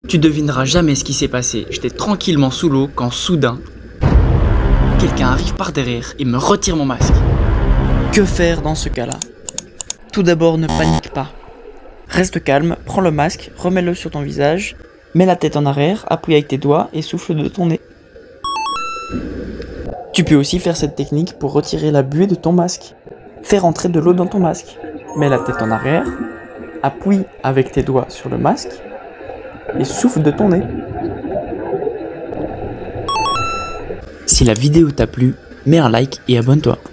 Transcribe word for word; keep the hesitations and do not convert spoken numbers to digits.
Tu devineras jamais ce qui s'est passé. J'étais tranquillement sous l'eau quand soudain, quelqu'un arrive par derrière et me retire mon masque. Que faire dans ce cas-là? Tout d'abord, ne panique pas. Reste calme, prends le masque, remets-le sur ton visage, mets la tête en arrière, appuie avec tes doigts et souffle de ton nez. Tu peux aussi faire cette technique pour retirer la buée de ton masque. Fais rentrer de l'eau dans ton masque. Mets la tête en arrière, appuie avec tes doigts sur le masque et souffle de ton nez. Si la vidéo t'a plu, mets un like et abonne-toi.